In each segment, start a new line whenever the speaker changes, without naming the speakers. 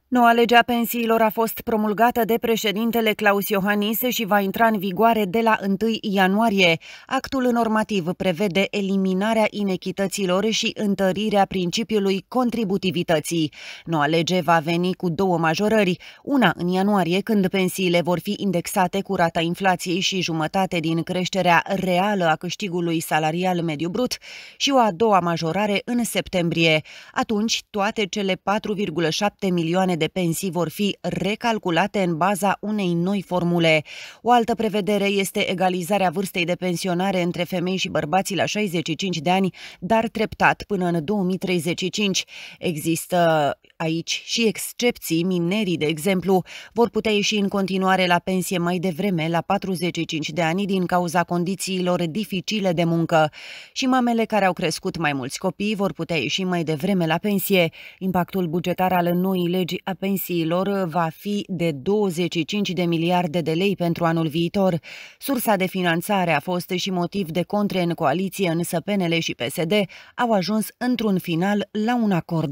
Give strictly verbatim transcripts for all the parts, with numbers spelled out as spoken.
Noua lege a pensiilor a fost promulgată de președintele Claus Iohannis și va intra în vigoare de la întâi ianuarie. Actul normativ prevede eliminarea inechităților și întărirea principiului contributivității. Noua lege va veni cu două majorări, una în ianuarie, când pensiile vor fi indexate cu rata inflației și jumătate din creșterea reală a câștigului salarial mediu brut, și o a doua majorare în septembrie. Atunci, toate cele patru virgulă șapte milioane de pensii vor fi recalculate în baza unei noi formule. O altă prevedere este egalizarea vârstei de pensionare între femei și bărbați la șaizeci și cinci de ani, dar treptat până în două mii treizeci și cinci. Există aici și excepții. Minerii, de exemplu, vor putea ieși în continuare la pensie mai devreme, la patruzeci și cinci de ani, din cauza condițiilor dificile de muncă. Și mamele care au crescut mai mulți copii vor putea ieși mai devreme la pensie. Impactul bugetar al noii legi a pensiilor va fi de douăzeci și cinci de miliarde de lei pentru anul viitor. Sursa de finanțare a fost și motiv de contre în coaliție, însă P N L și P S D au ajuns într-un final la un acord.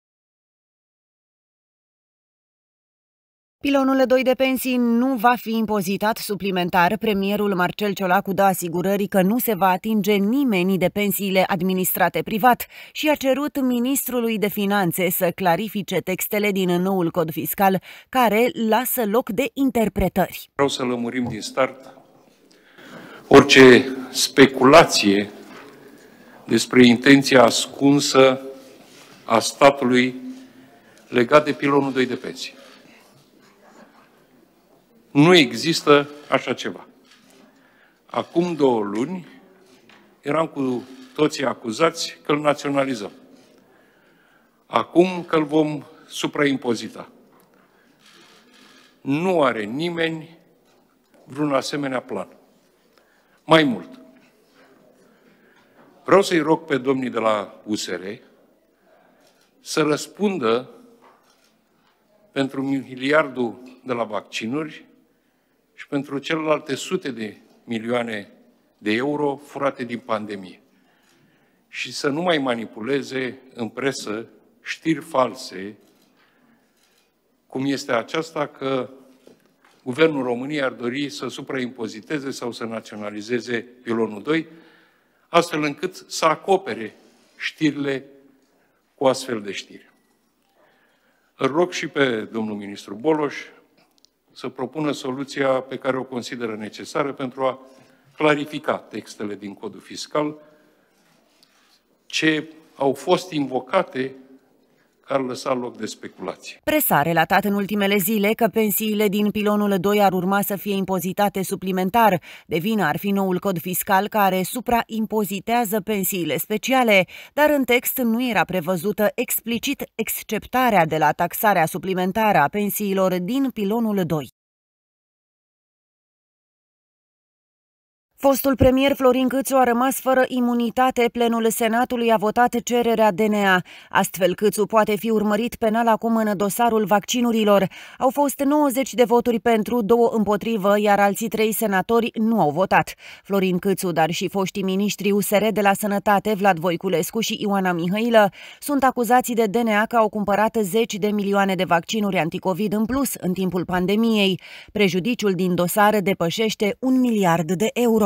Pilonul doi de pensii nu va fi impozitat suplimentar. Premierul Marcel Ciolacu dă asigurări că nu se va atinge nimeni de pensiile administrate privat și a cerut ministrului de finanțe să clarifice textele din noul cod fiscal, care lasă loc de interpretări.
Vreau să lămurim din start orice speculație despre intenția ascunsă a statului legat de pilonul doi de pensii. Nu există așa ceva. Acum două luni eram cu toții acuzați că îl naționalizăm. Acum că îl vom supraimpozita. Nu are nimeni vreun asemenea plan. Mai mult, vreau să-i rog pe domnii de la U S R să răspundă pentru miliardul de la vaccinuri și pentru celelalte sute de milioane de euro furate din pandemie. Și să nu mai manipuleze în presă știri false, cum este aceasta că Guvernul României ar dori să supraimpoziteze sau să naționalizeze pilonul doi, astfel încât să acopere știrile cu astfel de știri. Îl rog și pe domnul ministru Boloș să propună soluția pe care o consideră necesară pentru a clarifica textele din codul fiscal ce au fost invocate că ar lăsa loc de speculație.
Presa a relatat în ultimele zile că pensiile din pilonul doi ar urma să fie impozitate suplimentar. De vină ar fi noul cod fiscal care supraimpozitează pensiile speciale, dar în text nu era prevăzută explicit exceptarea de la taxarea suplimentară a pensiilor din pilonul doi. Fostul premier Florin Câțu a rămas fără imunitate. Plenul Senatului a votat cererea D N A. Astfel, Câțu poate fi urmărit penal acum în dosarul vaccinurilor. Au fost nouăzeci de voturi pentru, două împotrivă, iar alții trei senatori nu au votat. Florin Câțu, dar și foștii miniștri U S R de la Sănătate, Vlad Voiculescu și Ioana Mihailă, sunt acuzați de D N A că au cumpărat zeci de milioane de vaccinuri anticovid în plus în timpul pandemiei. Prejudiciul din dosar depășește un miliard de euro.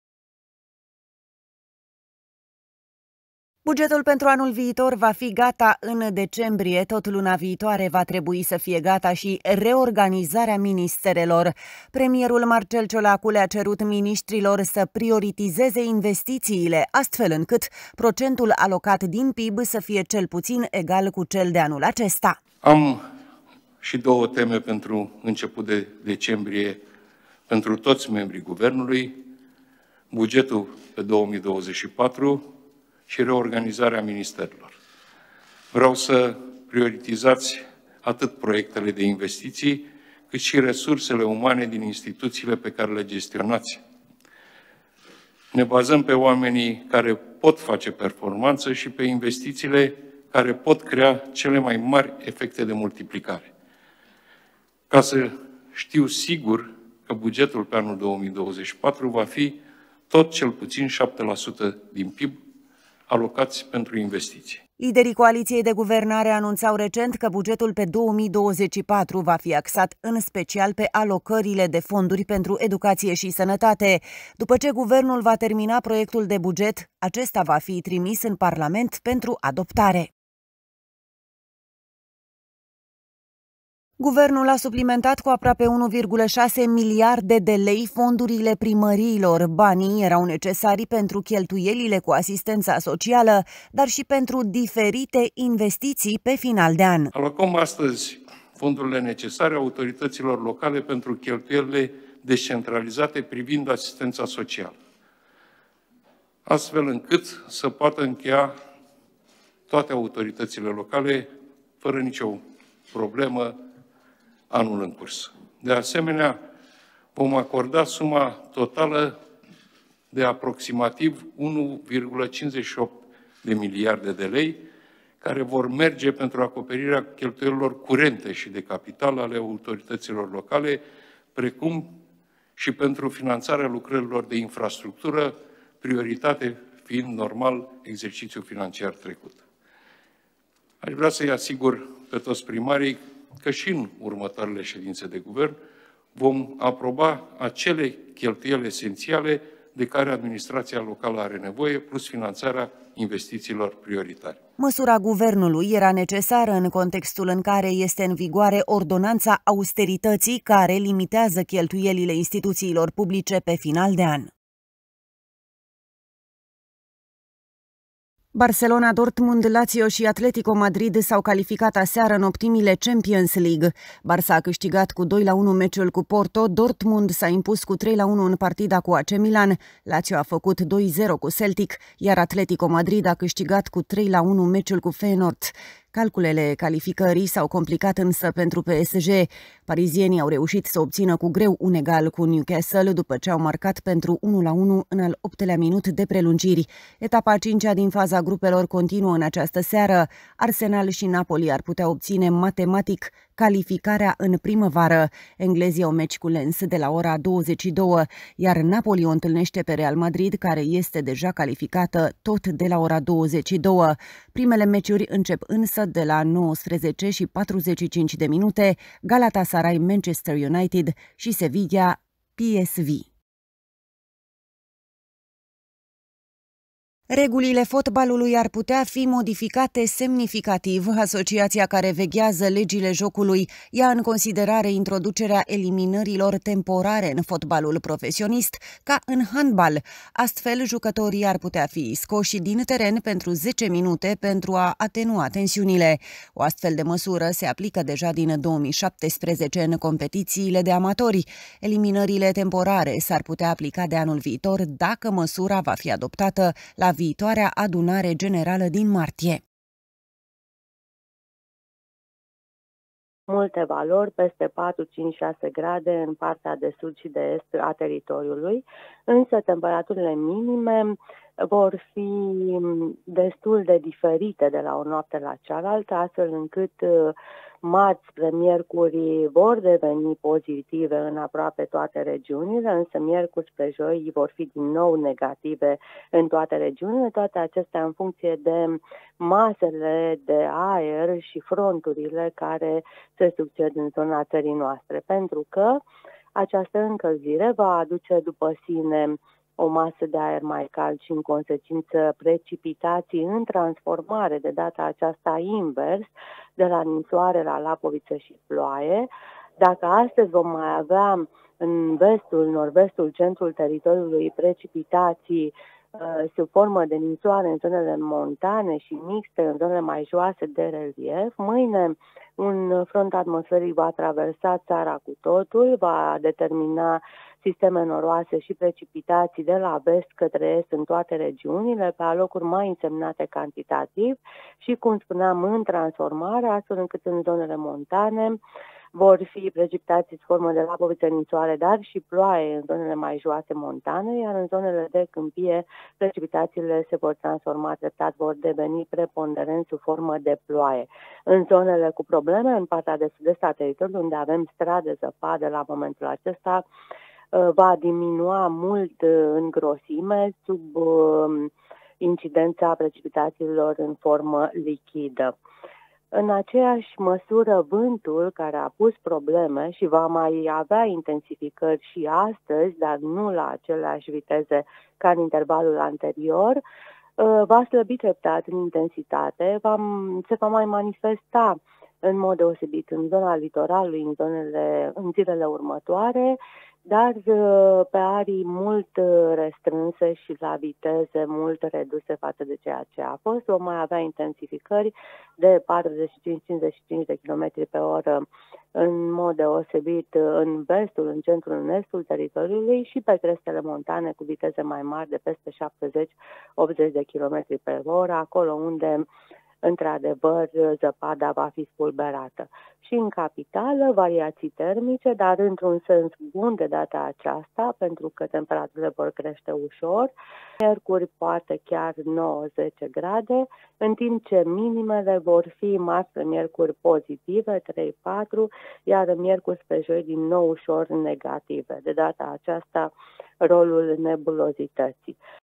Bugetul pentru anul viitor va fi gata în decembrie. Tot luna viitoare va trebui să fie gata și reorganizarea ministerelor. Premierul Marcel Ciolacu le-a cerut miniștrilor să prioritizeze investițiile, astfel încât procentul alocat din P I B să fie cel puțin egal cu cel de anul acesta.
Am și două teme pentru început de decembrie pentru toți membrii guvernului: bugetul pe două mii douăzeci și patru și reorganizarea ministerilor. Vreau să prioritizați atât proiectele de investiții, cât și resursele umane din instituțiile pe care le gestionați. Ne bazăm pe oamenii care pot face performanță și pe investițiile care pot crea cele mai mari efecte de multiplicare. Ca să știu sigur că bugetul pe anul două mii douăzeci și patru va fi tot cel puțin șapte la sută din P I B, alocați pentru investiții.
Liderii coaliției de guvernare anunțau recent că bugetul pe două mii douăzeci și patru va fi axat în special pe alocările de fonduri pentru educație și sănătate. După ce guvernul va termina proiectul de buget, acesta va fi trimis în Parlament pentru adoptare. Guvernul a suplimentat cu aproape unu virgulă șase miliarde de lei fondurile primăriilor. Banii erau necesari pentru cheltuielile cu asistența socială, dar și pentru diferite investiții pe final de an.
Alocăm astăzi fondurile necesare autorităților locale pentru cheltuielile descentralizate privind asistența socială, astfel încât să poată încheia toate autoritățile locale fără nicio problemă anul în curs. De asemenea, vom acorda suma totală de aproximativ unu virgulă cincizeci și opt de miliarde de lei, care vor merge pentru acoperirea cheltuielilor curente și de capital ale autorităților locale, precum și pentru finanțarea lucrărilor de infrastructură, prioritate fiind normal exercițiul financiar trecut. Aș vrea să-i asigur pe toți primarii că și în următoarele ședințe de guvern vom aproba acele cheltuieli esențiale de care administrația locală are nevoie, plus finanțarea investițiilor prioritare.
Măsura guvernului era necesară în contextul în care este în vigoare ordonanța austerității care limitează cheltuielile instituțiilor publice pe final de an. Barcelona, Dortmund, Lazio și Atletico Madrid s-au calificat aseară în optimile Champions League. Barça a câștigat cu doi la unu meciul cu Porto, Dortmund s-a impus cu trei la unu în partida cu A C Milan, Lazio a făcut doi zero cu Celtic, iar Atletico Madrid a câștigat cu trei la unu meciul cu Feyenoord. Calculele calificării s-au complicat însă pentru P S G. Parizienii au reușit să obțină cu greu un egal cu Newcastle după ce au marcat pentru unu la unu în al optelea minut de prelungiri. Etapa a cincea din faza grupelor continuă în această seară. Arsenal și Napoli ar putea obține matematic calificarea în primăvară. Englezii au meci cu Lens de la ora douăzeci și două, iar Napoli o întâlnește pe Real Madrid, care este deja calificată tot de la ora douăzeci și două. Primele meciuri încep însă de la nouăsprezece și patruzeci și cinci de minute, Galatasaray Manchester United și Sevilla P S V. Regulile fotbalului ar putea fi modificate semnificativ. Asociația care veghează legile jocului ia în considerare introducerea eliminărilor temporare în fotbalul profesionist, ca în handbal. Astfel, jucătorii ar putea fi scoși din teren pentru zece minute pentru a atenua tensiunile. O astfel de măsură se aplică deja din două mii șaptesprezece în competițiile de amatori. Eliminările temporare s-ar putea aplica de anul viitor dacă măsura va fi adoptată la viitoarea adunare generală din martie.
Multe valori, peste patru, cinci, șase grade în partea de sud și de est a teritoriului, însă temperaturile minime vor fi destul de diferite de la o noapte la cealaltă, astfel încât marți spre miercuri vor deveni pozitive în aproape toate regiunile, însă miercuri spre joi vor fi din nou negative în toate regiunile, toate acestea în funcție de masele de aer și fronturile care se succed în zona țării noastre, pentru că această încălzire va aduce după sine o masă de aer mai cald și în consecință precipitații în transformare, de data aceasta invers, de la ninsoare la lapoviță și ploaie. Dacă astăzi vom mai avea în vestul, nord-vestul, centrul teritoriului precipitații uh, sub formă de ninsoare în zonele montane și mixte în zonele mai joase de relief, mâine un front atmosferic va traversa țara cu totul, va determina sisteme noroase și precipitații de la vest către est în toate regiunile, pe alocuri mai însemnate cantitativ și, cum spuneam, în transformare, astfel încât în zonele montane vor fi precipitații sub formă de lapoviță, ninsoare, dar și ploaie în zonele mai joase montane, iar în zonele de câmpie precipitațiile se vor transforma treptat, vor deveni preponderent sub formă de ploaie. În zonele cu probleme, în partea de sud-est a teritoriului, unde avem strade, zăpadă la momentul acesta, va diminua mult în grosime, sub incidența precipitațiilor în formă lichidă. În aceeași măsură, vântul, care a pus probleme și va mai avea intensificări și astăzi, dar nu la aceleași viteze ca în intervalul anterior, va slăbi treptat în intensitate, va, se va mai manifesta în mod deosebit în zona litoralului, în, zonele, în zilele următoare, dar pe arii mult restrânse și la viteze mult reduse față de ceea ce a fost. Vom mai avea intensificări de patruzeci și cinci cincizeci și cinci de kilometri pe oră în mod deosebit în vestul, în centrul, în estul teritoriului și pe crestele montane cu viteze mai mari de peste șaptezeci optzeci de kilometri pe oră, acolo unde într-adevăr zăpada va fi spulberată. Și în capitală, variații termice, dar într-un sens bun de data aceasta, pentru că temperaturile vor crește ușor. Miercuri poate chiar nouă zece grade, în timp ce minimele vor fi marți spre miercuri pozitive, trei patru, iar miercuri spre joi din nou ușor negative. De data aceasta, rolul nebulozității.